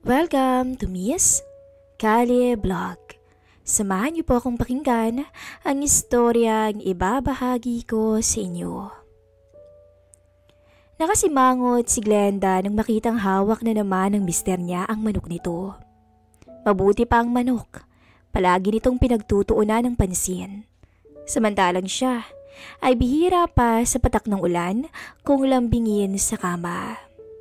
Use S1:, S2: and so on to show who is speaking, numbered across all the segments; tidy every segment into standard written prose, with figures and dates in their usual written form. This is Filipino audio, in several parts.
S1: Welcome to Miss Kali Vlog. Samahan niyo po akong pakinggan ang istoryang ibabahagi ko sa inyo. Nakasimangot si Glenda nang makitang hawak na naman ng mister niya ang manok nito. Mabuti pa ang manok, palagi nitong pinagtutuunan ng pansin. Samantalang siya ay bihira pa sa patak ng ulan kung lambingin sa kama.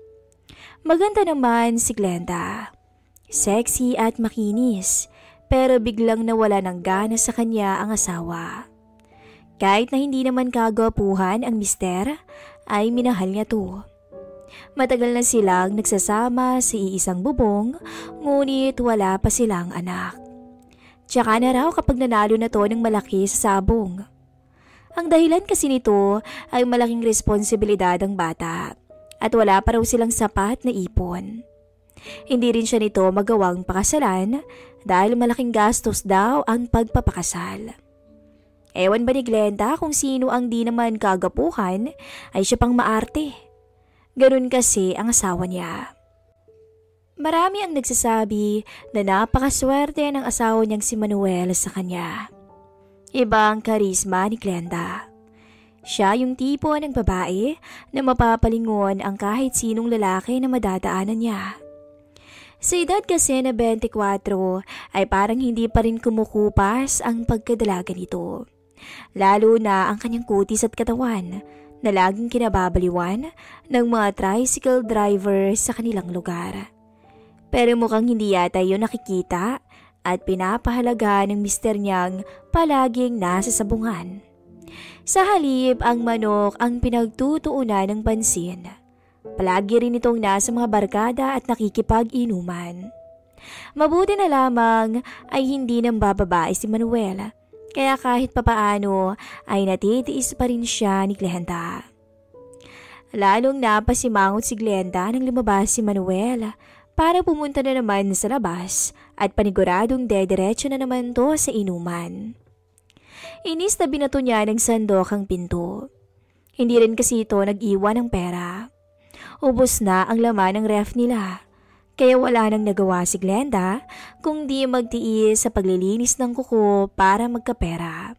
S1: Maganda naman si Glenda. Sexy at makinis, pero biglang nawala ng gana sa kanya ang asawa. Kahit na hindi naman kagwapuhan ang mister, ay minahal niya to. Matagal na silang nagsasama sa iisang bubong, ngunit wala pa silang anak. Tsaka na raw kapag nanalo na to ng malaki sa sabong. Ang dahilan kasi nito ay malaking responsibilidad ang bata. At wala pa raw silang sapat na ipon. Hindi rin siya nito magawang pakasalan dahil malaking gastos daw ang pagpapakasal. Ewan ba ni Glenda kung sino ang di naman kagapuhan ay siya pang maarte. Ganun kasi ang asawa niya. Marami ang nagsasabi na napakaswerte ng asawa niyang si Manuel sa kanya. Iba ang karisma ni Glenda. Siya yung tipo ng babae na mapapalingon ang kahit sinong lalaki na madadaanan niya. Sa edad kasi na 24 ay parang hindi pa rin kumukupas ang pagkadalaga nito. Lalo na ang kanyang kutis at katawan na laging kinababaliwan ng mga tricycle driver sa kanilang lugar. Pero mukhang hindi yata yun nakikita at pinapahalaga ng mister niyang palaging nasa sabungan. Sa halip, ang manok ang pinagtutuunan ng pansin. Palagi rin itong nasa mga barkada at nakikipag-inuman. Mabuti na lamang ay hindi nang bababae si Manuel, kaya kahit papaano ay natitiis pa rin siya ni Glenda. Lalong napasimangot si Glenda nang lumabas si Manuel para pumunta na naman sa labas at paniguradong dediretso na naman to sa inuman. Inis na binato niya ng sandok ang pinto. Hindi rin kasi ito nag-iwan ng pera. Ubos na ang laman ng ref nila. Kaya wala nang nagawa si Glenda kung di magtiis sa paglilinis ng kuko para magkapera.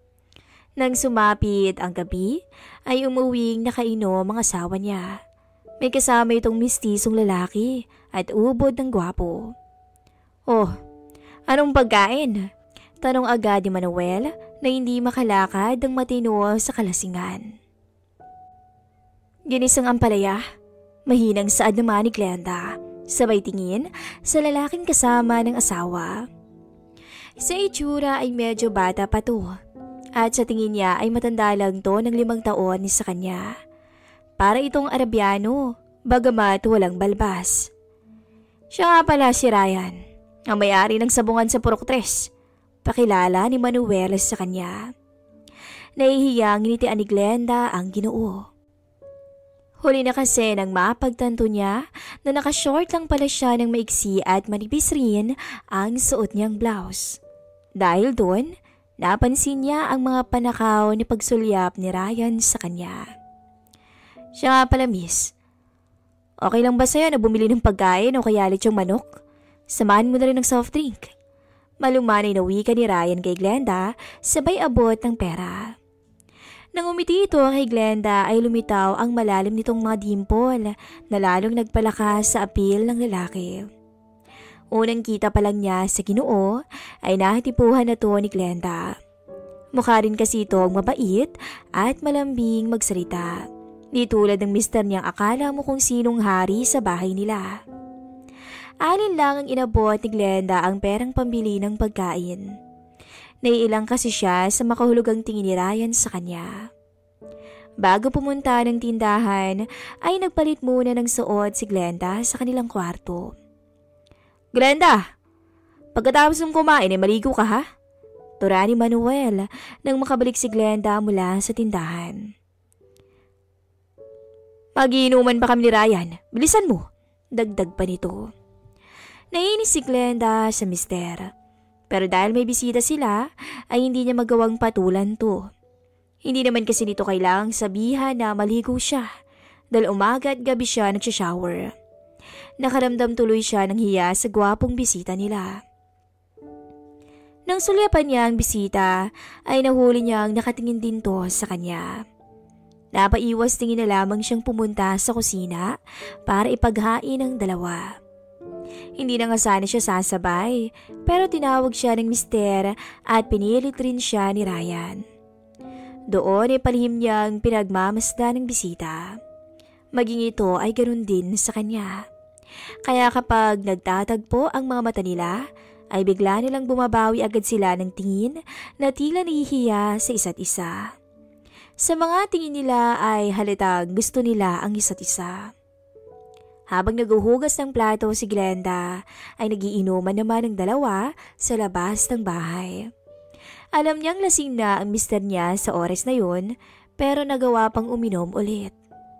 S1: Nang sumapit ang gabi, ay umuwing nakainom ang asawa niya. May kasama itong mistisong lalaki at ubod ng gwapo. "Oh, anong pagkain?" Tanong agad ni Manuel na hindi makalakad ng matino sa kalasingan. "Ginisang ampalaya," mahinang saad naman ni Glenda, sabay tingin sa lalaking kasama ng asawa. Sa itsura ay medyo bata pa to, at sa tingin niya ay matanda lang to ng 5 taon sa kanya. Para itong Arabiano, bagamat walang balbas. Siya nga pala si Ryan, ang may-ari ng sabungan sa Purok 3. Pakilala ni Manuel sa kanya. Nahihiyang nginitian ni Glenda ang Ginoo. Huli na kasi nang mapagtanto niya na nakashort lang pala siya ng maiksi at manipis rin ang suot niyang blouse. Dahil doon, napansin niya ang mga panakaw ni pagsulyap ni Ryan sa kanya. "Siya nga pala, miss. Okay lang ba sa'yo na bumili ng pagkain o kaya lechong manok? Samahan mo na rin ng soft drink." Malumanay na wika ni Ryan kay Glenda, sabay abot ng pera. Nang umiti ito kay Glenda ay lumitaw ang malalim nitong mga dimple na lalong nagpalakas sa apil ng lalaki. Unang kita pa lang niya sa Ginoo ay nahatipuhan na to ni Glenda. Mukha rin kasi itong mabait at malambing magsalita. Di tulad ng mister niyang akala mo kung sinong hari sa bahay nila. Alin lang ang inabot ni Glenda ang perang pambili ng pagkain. Naiilang kasi siya sa makahulugang tingin ni Ryan sa kanya. Bago pumunta ng tindahan, ay nagpalit muna ng suot si Glenda sa kanilang kwarto. "Glenda, pagkatapos ng kumain ay maligo ka ha?" Tura ni Manuel nang makabalik si Glenda mula sa tindahan. "Magiinuman pa kami ni Ryan, bilisan mo," dagdag pa nito. Nainis si Glenda sa mister. Pero dahil may bisita sila, ay hindi niya magawang patulan to. Hindi naman kasi nito kailangang sabihan na maligo siya dahil umaga at gabi siya nagsha-shower. Nakaramdam tuloy siya ng hiya sa gwapong bisita nila. Nang sulyapan niya ang bisita, ay nahuli niyang nakatingin din to sa kanya. Napaiwas tingin na lamang siyang pumunta sa kusina para ipaghain ang dalawa. Hindi na nga sana siya sasabay, pero tinawag siya ng mister at pinilit rin siya ni Ryan. Doon ay palihim niyang pinagmamasda ng bisita. Maging ito ay ganoon din sa kanya. Kaya kapag nagtatagpo ang mga mata nila, ay bigla nilang bumabawi agad sila ng tingin na tila nahihiya sa isa't isa. Sa mga tingin nila ay halatang gusto nila ang isa't isa. Habang naguhugas ng plato si Glenda, ay nagiinuman naman ng dalawa sa labas ng bahay. Alam niyang lasing na ang mister niya sa oras na yun, pero nagawa pang uminom ulit.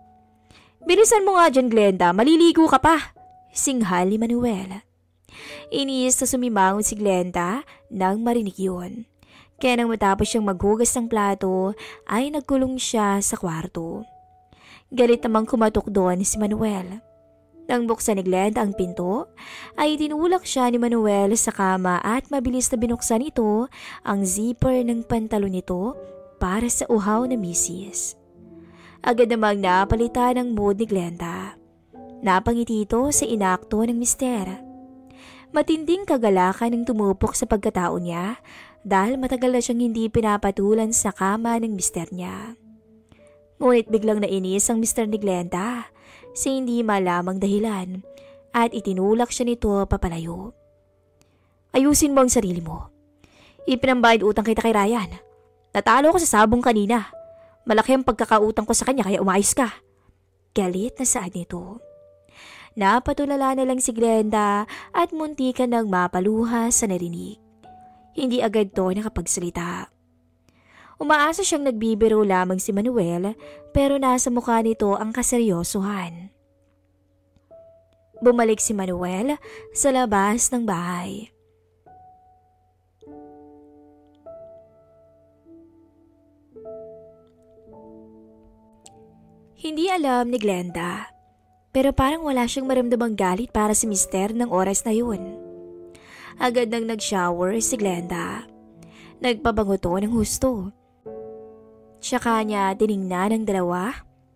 S1: "Bilisan mo nga dyan, Glenda, maliligo ka pa," singhal ni Manuel. Inis na sumimangon si Glenda nang marinig yun. Kaya nang matapos siyang maghugas ng plato, ay nagkulong siya sa kwarto. Galit namang kumatok doon si Manuel. Nang buksan ni Glenda ang pinto, ay tinulak siya ni Manuel sa kama at mabilis na binuksan ito ang zipper ng pantalon nito para sa uhaw na misis. Agad namang napalitan ang mood ni Glenda. Napangiti ito sa inakto ng mister. Matinding kagalakan ang tumupok sa pagkatao niya dahil matagal na siyang hindi pinapatulan sa kama ng mister niya. Ngunit biglang nainis ang mister ni Glenda sa hindi malamang dahilan at itinulak siya nito papalayo. "Ayusin mo ang sarili mo. Ipinambayad utang kita kay Ryan. Natalo ko sa sabong kanina. Malaki ang pagkakautang ko sa kanya kaya umayos ka." Galit na saad nito. Napatulala na lang si Glenda at muntikan ng mapaluha sa narinig. Hindi agad to nakapagsalita. Umaasa siyang nagbibiro lamang si Manuel pero nasa mukha nito ang kaseryosohan. Bumalik si Manuel sa labas ng bahay. Hindi alam ni Glenda, pero parang wala siyang maramdamang galit para si mister ng oras na yun. Agad nang nag-shower si Glenda. Nagpabango to ng husto. Tsaka niya tiningnan ang dalawa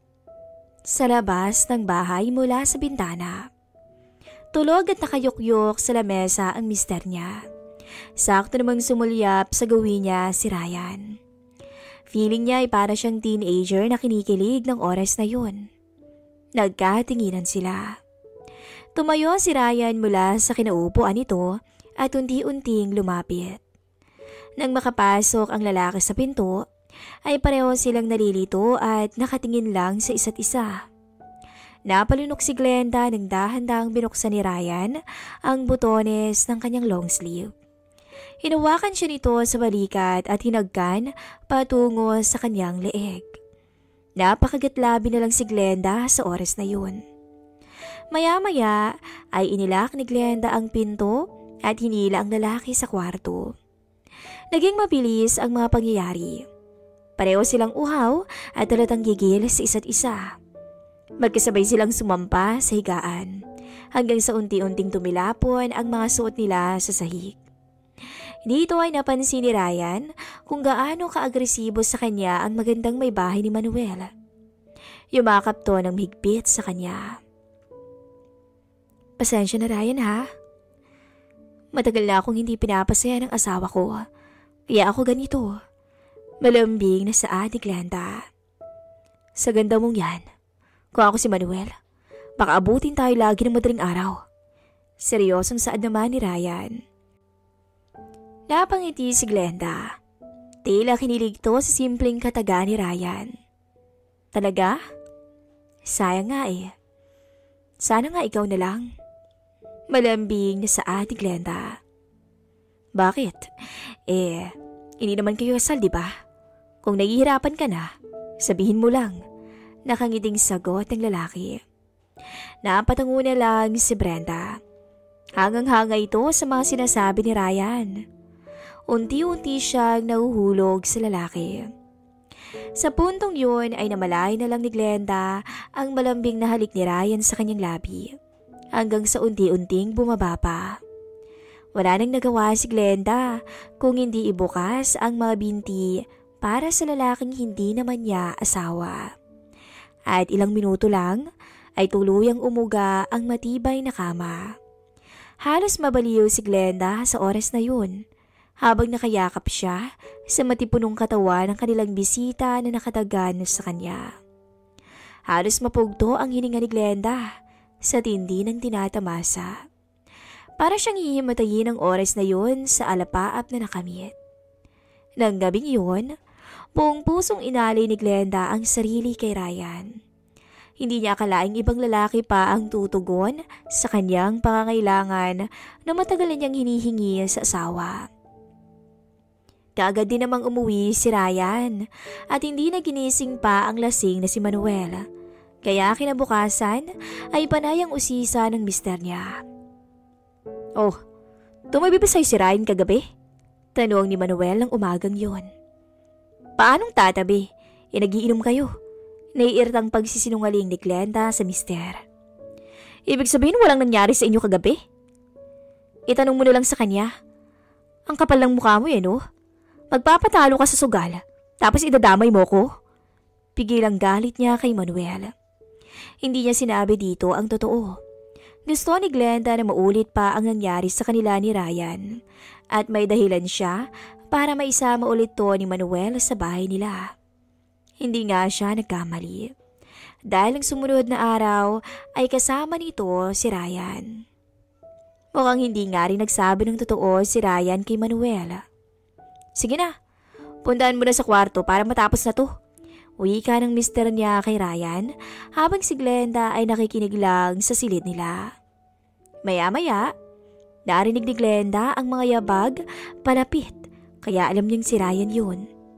S1: sa labas ng bahay mula sa bintana. Tulog at nakayukyok sa lamesa ang mister niya. Sakto namang sumulyap sa gawin niya si Ryan. Feeling niya ay para siyang teenager na kinikilig ng oras na yun. Nagkatinginan sila. Tumayo si Ryan mula sa kinaupuan nito at unti-unting lumapit. Nang makapasok ang lalaki sa pinto, ay pareho silang nalilito at nakatingin lang sa isa't isa. Napalunok si Glenda nang dahan-dahang binuksan ni Ryan ang butones ng kanyang long sleeve. Hinawakan siya nito sa balikat at hinagkan patungo sa kanyang leeg. Napakagatlabi na lang si Glenda sa oras na yun. Maya-maya ay inilak ni Glenda ang pinto at hinila ang lalaki sa kwarto. Naging mabilis ang mga pangyayari. Pareho silang uhaw at halatang gigil sa isa't isa. Magkasabay silang sumampa sa higaan hanggang sa unti-unting tumilapon ang mga suot nila sa sahig. Dito ay napansin ni Ryan kung gaano kaagresibo sa kanya ang magandang may bahay ni Manuel. Yumakap to ng higpit sa kanya. "Pasensya na, Ryan, ha? Matagal na akong hindi pinapasaya ng asawa ko. Kaya ako ganito." Malambing na saad ni Glenda. "Sa ganda mong yan, kung ako si Manuel, baka abutin tayo lagi ng madaling araw." Seryosong saad naman ni Ryan. Napangiti si Glenda. Tila kinilig to sa simpleng kataga ni Ryan. "Talaga? Sayang nga eh. Sana nga ikaw na lang." Malambing na saad ni Glenda. "Bakit? Hindi naman kayo kasal, di ba? Kung nahihirapan ka na, sabihin mo lang." Nakangiting sagot ng lalaki. Napatango na lang si Brenda. Hangang-hanga ito sa mga sinasabi ni Ryan. Unti-unti siyang nahuhulog sa lalaki. Sa puntong yun ay namalay na lang ni Glenda ang malambing na halik ni Ryan sa kanyang labi. hanggang sa unti-unting bumaba pa. Wala nang nagawa si Glenda kung hindi ibukas ang mga binti para sa lalaking hindi naman niya asawa. At ilang minuto lang ay tuluyang umuga ang matibay na kama. Halos mabaliw si Glenda sa oras na yun habang nakayakap siya sa matipunong katawan ng kanilang bisita na nakatagan sa kanya. Halos mapugto ang hininga ni Glenda sa tindi ng tinatamasa. Para siyang hihimatayin ang oras na yun sa alapaap na nakamit. Nang gabing yun, buong pusong inalay ni Glenda ang sarili kay Ryan. Hindi niya akalaing ibang lalaki pa ang tutugon sa kanyang pangangailangan na matagal na niyang hinihingi sa asawa. Kaagad din namang umuwi si Ryan at hindi na ginising pa ang lasing na si Manuel. Kaya kinabukasan ay panay ang usisa ng mister niya. "Oh, tumabi ba sa'yo si Ryan kagabi?" tanong ni Manuel ng umagang yon. "Paanong tatabi? Nagiinom kayo." Naiirtang pagsisinungaling ni Glenda sa mister. "Ibig sabihin walang nangyari sa inyo kagabi?" "Itanong mo na lang sa kanya. Ang kapal ng mukha mo no? Magpapatalo ka sa sugal, tapos idadamay mo ko?" Pigilang galit niya kay Manuel. Hindi niya sinabi dito ang totoo. Gusto ni Glenda na maulit pa ang nangyari sa kanila ni Ryan at may dahilan siya para maisama ulit to ni Manuel sa bahay nila. Hindi nga siya nagkamali dahil ang sumunod na araw ay kasama nito si Ryan. Mukhang hindi nga rin nagsabi ng totoo si Ryan kay Manuel. "Sige na, puntahan mo na sa kwarto para matapos na to." Wika ng mister niya kay Ryan habang si Glenda ay nakikinig lang sa silid nila. Maya-maya, narinig ni Glenda ang mga yabag palapit kaya alam niyang si Ryan yun.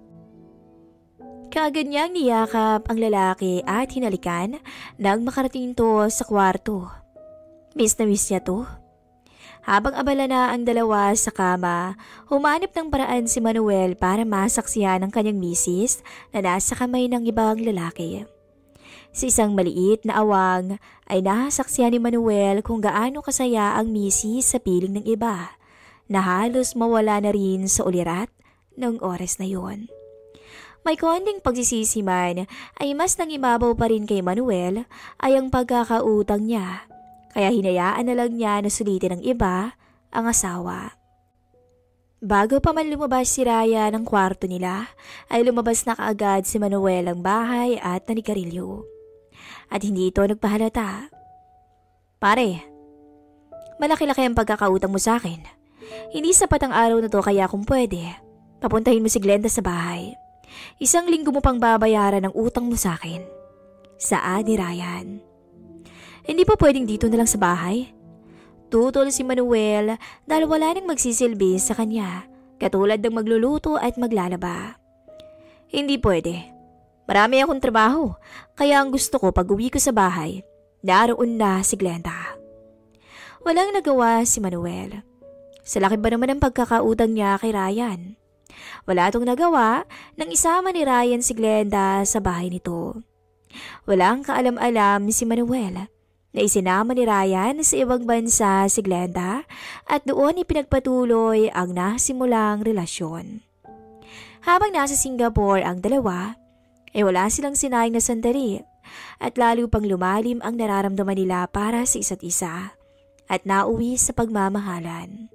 S1: Kaagad niyang niyakap ang lalaki at hinalikan nang makarating to sa kwarto. Miss na miss niya to. Habang abala na ang dalawa sa kama, humanap ng paraan si Manuel para masaksihan ang kanyang misis na nasa kamay ng ibang lalaki. Sa isang maliit na awang ay nasaksihan ni Manuel kung gaano kasaya ang misis sa piling ng iba na halos mawala na rin sa ulirat ng oras na yon. May konting pagsisisi man ay mas nangibabaw pa rin kay Manuel ay ang pagkakautang niya. Kaya hinayaan na lang niya na sulitin ng iba ang asawa. Bago pa man lumabas si Raya ng kwarto nila, ay lumabas na kaagad si Manuel ang bahay at nanigarilyo. At hindi ito nagpahalata. "Pare, malaki-laki ang pagkakautang mo sa akin. Hindi sapat ang araw na to kaya kung pwede, papuntahin mo si Glenda sa bahay. 1 linggo mo pang babayaran ang utang mo sa akin." Saad ni Ryan. "Hindi pa pwedeng dito na lang sa bahay?" Tutol si Manuel dahil wala nang magsisilbi sa kanya, katulad ng magluluto at maglalaba. "Hindi pwede. Marami akong trabaho, kaya ang gusto ko pag uwi ko sa bahay, naroon na si Glenda." Walang nagawa si Manuel. Sa laki ba naman ang pagkakautang niya kay Ryan? Wala itong nagawa nang isama ni Ryan si Glenda sa bahay nito. Walang kaalam-alam si Manuel na isinama ni Ryan sa ibang bansa si Glenda at doon ipinagpatuloy ang nasimulang relasyon. Habang nasa Singapore ang dalawa, ay wala silang sinayang na sandali at lalo pang lumalim ang nararamdaman nila para sa isa't isa at nauwi sa pagmamahalan.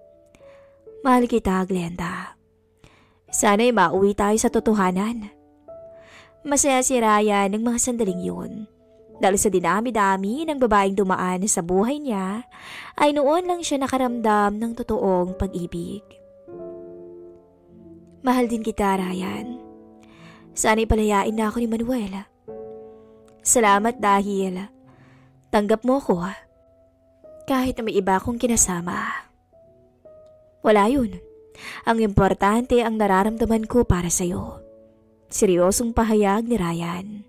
S1: "Mahal kita, Glenda. Sana'y mauwi tayo sa totohanan." Masaya si Ryan ng mga sandaling yun. Dahil sa dinami-dami ng babaeng dumaan sa buhay niya, ay noon lang siya nakaramdam ng totoong pag-ibig. "Mahal din kita, Ryan. Sana'y palayain na ako ni Manuel. Salamat dahil tanggap mo ko kahit na may iba akong kinasama. Wala yun. Ang importante ang nararamdaman ko para sa'yo." Seryosong pahayag ni Ryan.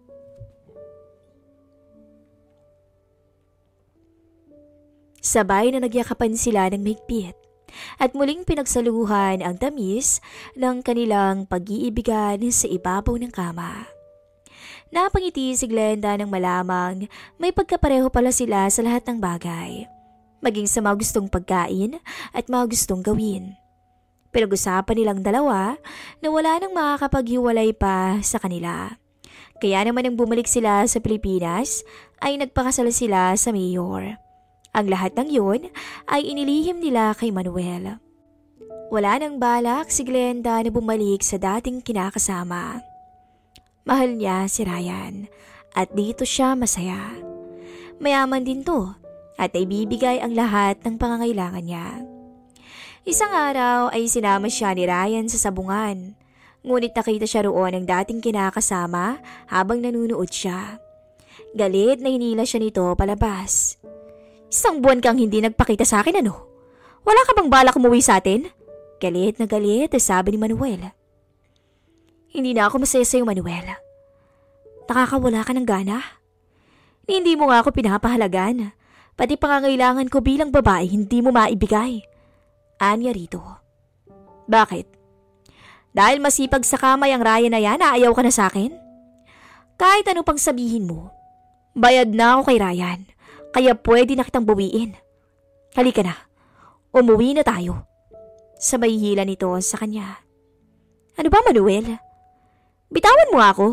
S1: Sabay na nagyakapan sila ng mahigpit at muling pinagsaluhan ang tamis ng kanilang pag-iibigan sa ibabaw ng kama. Napangiti si Glenda nang malamang may pagkapareho pala sila sa lahat ng bagay. Maging sa mga gustong pagkain at mga gustong gawin. Pinag-usapan nilang dalawa na wala nang makakapaghiwalay pa sa kanila. Kaya naman nang bumalik sila sa Pilipinas ay nagpakasal sila sa mayor. Ang lahat ng yun ay inilihim nila kay Manuel. Wala nang balak si Glenda na bumalik sa dating kinakasama. Mahal niya si Ryan at dito siya masaya. Mayaman din to at ibibigay ang lahat ng pangangailangan niya. Isang araw ay sinama siya ni Ryan sa sabungan. Ngunit nakita siya roon ng dating kinakasama habang nanunood siya. Galit na hinila siya nito palabas. Isang buwan kang hindi nagpakita sa akin ano? Wala ka bang balak umuwi sa atin? Galit na galit sabi ni Manuel. Hindi na ako masaya sa'yo, Manuel. Nakakawala ka ng gana. Hindi mo nga ako pinapahalagan. Pati pangangailangan ko bilang babae hindi mo maibigay. Anya rito. Bakit? Dahil masipag sa kamay ang Ryan na yan, aayaw ka na sa akin? Kahit ano pang sabihin mo, bayad na ako kay Ryan, kaya pwede na kitang bawiin. Halika na, umuwi na tayo. Sabay hila nito sa kanya. Ano ba, Manuel? Bitawan mo ako.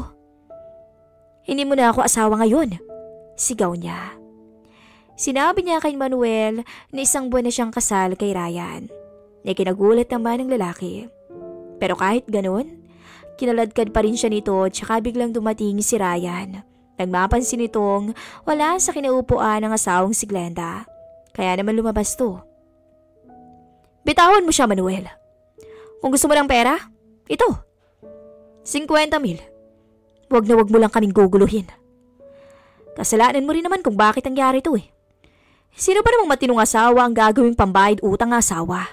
S1: Hindi mo na ako asawa ngayon, sigaw niya. Sinabi niya kay Manuel na isang buwan na siyang kasal kay Ryan. Kinagulat naman ng lalaki. Pero kahit ganun, kinaladkad pa rin siya nito tsaka biglang dumating si Ryan. Nang mapansin nitong wala sa kinaupuan ng asawang si Glenda. Kaya naman lumabas to. Bitawan mo siya, Manuel. Kung gusto mo ng pera, ito. 50,000. Wag na wag mo lang kaming guguluhin. Kasalanan mo rin naman kung bakit nangyari ito eh. Sino ba namang matinong asawa ang gagawing pambayad utang ng asawa?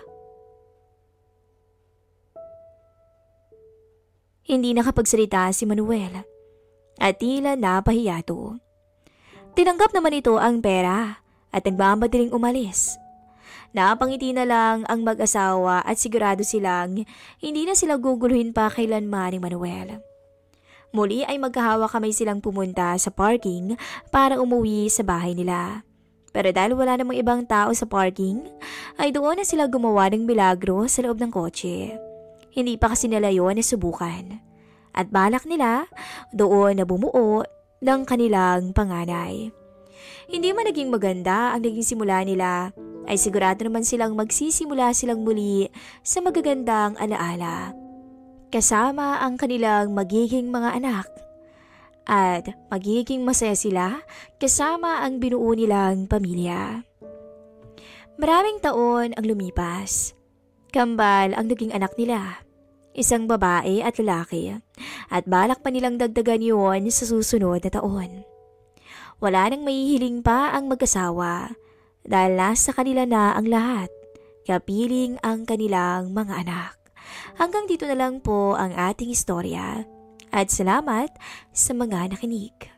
S1: Hindi nakapagsalita si Manuel at tila napahiya to. Tinanggap naman ito ang pera at nagmamadaling umalis. Napangiti na lang ang mag-asawa at sigurado silang hindi na sila guguluhin pa kailanman ni Manuel. Muli ay magkahawak kamay silang pumunta sa parking para umuwi sa bahay nila. Pero dahil wala namang ibang tao sa parking, ay doon na sila gumawa ng milagro sa loob ng kotse. Hindi pa kasi nila yun nasubukan. At balak nila doon na bumuo ng kanilang panganay. Hindi man naging maganda ang naging simula nila, ay sigurado naman silang magsisimula silang muli sa magagandang alaala. Kasama ang kanilang magiging mga anak. At magiging masaya sila kasama ang binuo nilang pamilya. Maraming taon ang lumipas. Kambal ang naging anak nila. Isang babae at lalaki. At balak pa nilang dagdagan yun sa susunod na taon. Wala nang mahihiling pa ang mag-asawa dahil nasa kanila na ang lahat, kapiling ang kanilang mga anak. Hanggang dito na lang po ang ating istorya. At salamat sa mga nakinig.